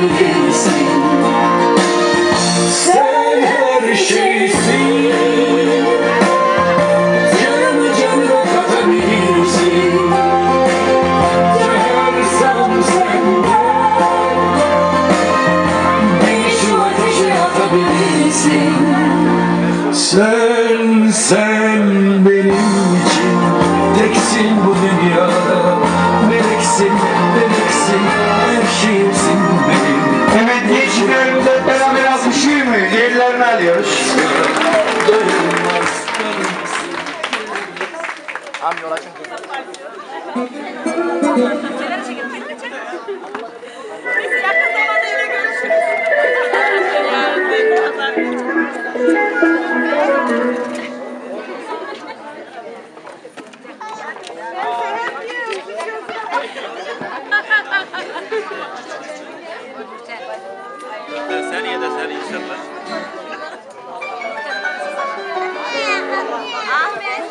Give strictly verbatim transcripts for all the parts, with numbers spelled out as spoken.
bilirsin. Sen her şeysin, canımı canına katabilirsin. Çağırsam senden beni şu ateşe atabilirsin. Sen, sen benim için teksin bu dünyada. Meleksin, meleksin, her şeyimsin benim. Evet, gençlerimize beraber alkışlıyor muyuz? Yerlerini alıyoruz. Dayanmaz, dayanmaz. Abi yol açın. Kenara çekin, kenara çekin. Neyse yakın zamanda yine görüşürüz. Sen ye de sen inşallah. Ahmet.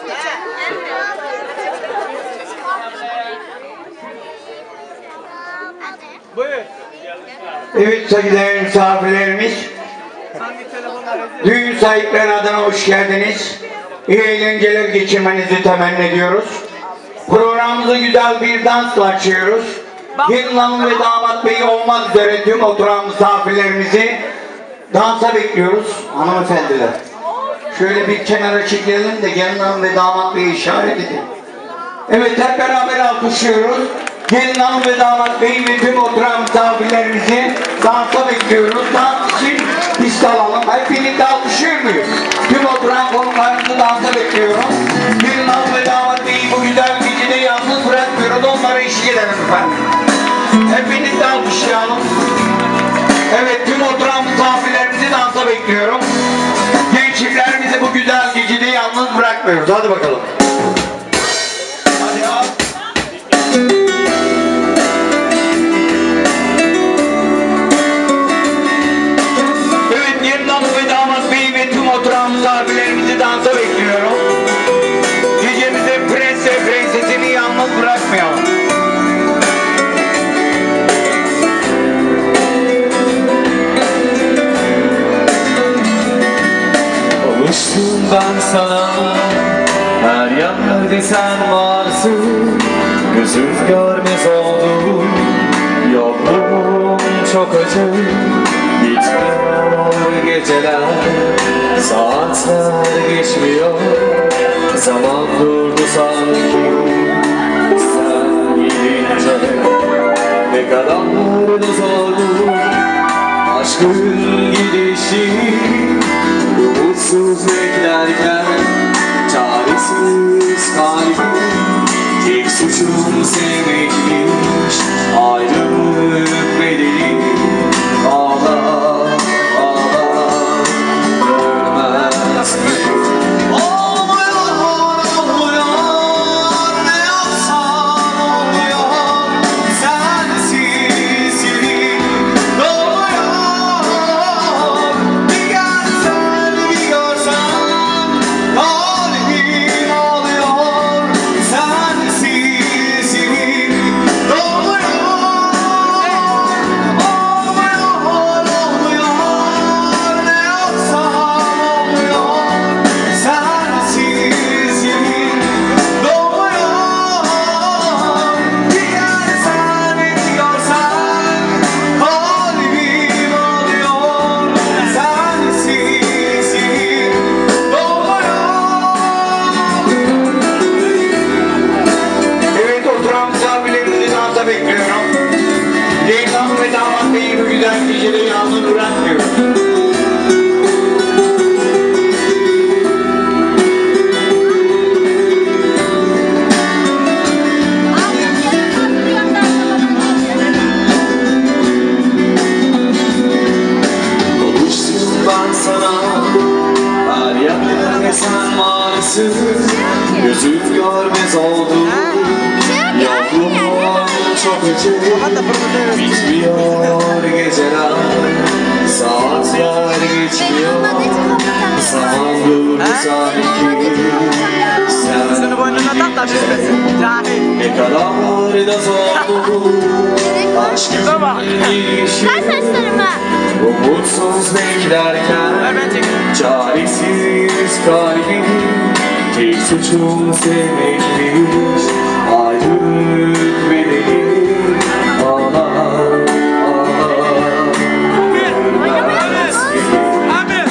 Buyur. Evet saygıdeğer misafirlerimiz, düğün sahipleri adına hoş geldiniz. İyi eğlenceler geçirmenizi temenni ediyoruz. Programımızı güzel bir dansla açıyoruz. Gelin hanım ve damat bey olmak üzere tüm oturan misafirlerimizi dansa bekliyoruz hanımefendiler. Şöyle bir kenara çekelim de gelin hanım ve damat beyi işaret edin. Evet, hep beraber alkışlıyoruz. Gelin hanım ve damat bey ve tüm oturan misafirlerimizi dansa bekliyoruz. Dans için pist alalım. Hep birlikte alkışlıyor muyuz? Tüm oturan konuklarımızı dansa bekliyoruz. Gelin hanım ve damat beyi bu güzel gecede yalnız bırakmıyoruz. Onlara eşlik edelim efendim. Hep birlikte alkışlayalım. Evet, tüm oturan misafirlerimizi dansa bekliyorum. Gençliklerimizi bu güzel gecede yalnız bırakmıyoruz. Hadi bakalım. Hadi ya. Evet, gelin hanım ve damat bey ve tüm oturan misafirlerimizi dansa bekliyorum. Gecemizde prens ve prensesini yalnız bırakmayalım. Alıştım ben sana, her yerde sen varsın. Gözüm görmez oldu, yokluğum çok acı. Bitmiyor geceler, saatler geçmiyor. Zaman durdu sanki, sen gidince. Ne kadar da zordu aşkın gidişi. Umutsuz beklerken çaresiz kalbim. Tek suçum sevmekmiş, ayrılık bedeli. Ağla, ağla, görmez mi? Olmuyor, olmuyor, ne yapsam olmuyor. Sensiz yerim doluyor. Bir gelsen bir görsen, kalbim ağlıyor. Sensiz yerim doluyor. Olmuyor, olmuyor, ne yapsam olmuyor. Sensiz yerim doluyor. Bir gelsen bir görsen, kalbim ağlıyor. Sensiz yerim doluyor. Evet, oturan misafirlerimizi dansa bekliyorum. Gelin hanım ve damat beyi bu güzel gecede yalnız bırakmıyoruz. Alıştım ben sana, her yerde sen varsın. Gözüm görmez oldu, yokluğum çok acı. Bitmiyor geceler, saatler geçmiyor. Zaman durdu sanki, sen Boynu boynuna tak da düşmesin. Cahil. Ne kadar da zor bu aşk yüzünün işi. Ver saçlarımı. Umutsuz beklerken Ver ben çekeyim. çaresiz kalbim tek suçum sevmekmiş. Ayrılık bedeli bana ağlar. Abi.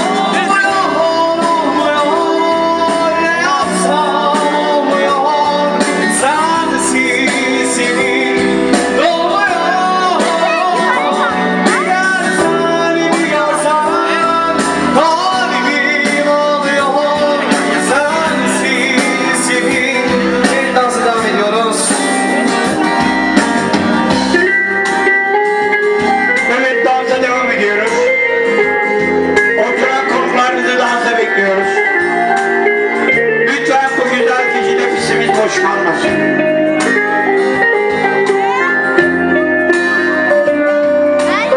Evet, dansa devam ediyoruz. Oturan konuklarınızı dansa bekliyoruz. Lütfen bu güzel kişi nefesimiz boş kalmasın. Ver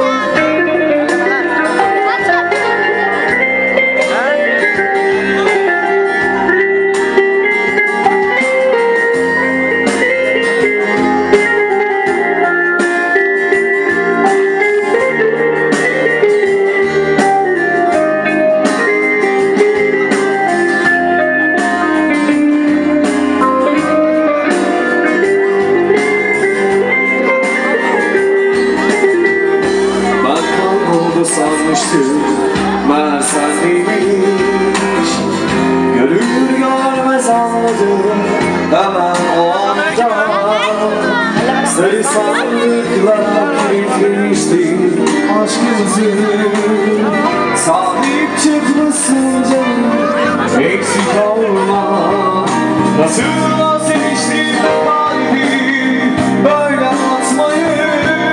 Ben kayboldu sanmıştım, ben sendeymiş. Görür görmez anladım, hemen o anda. Sarı sandıklara kilitlemiştim aşkımızı. Sahip çıkmışsın canım, eksik olma. Nasıl vazgeçtim kalbi böyle atmayı.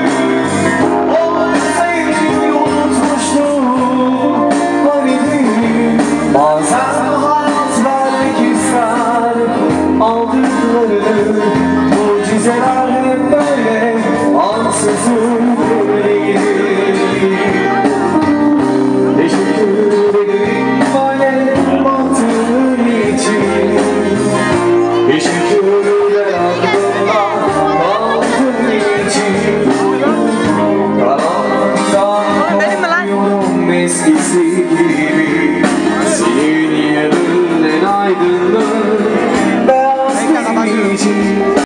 Bazen hayat vermek ister aldıklarını. Mucizeler hep böyle ansızın gelir. Teşekkür ederim böyle baktığın için. Teşekkürler ardından baktığın için. Karanlıktan Benim mi lan? korkuyorum eskisi.